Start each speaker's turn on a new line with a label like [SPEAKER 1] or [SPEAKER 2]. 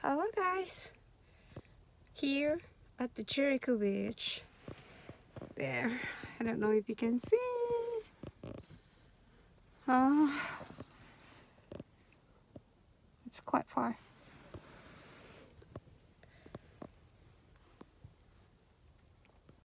[SPEAKER 1] Hello guys, here at the Jericho Beach. There, I don't know if you can see. It's quite far.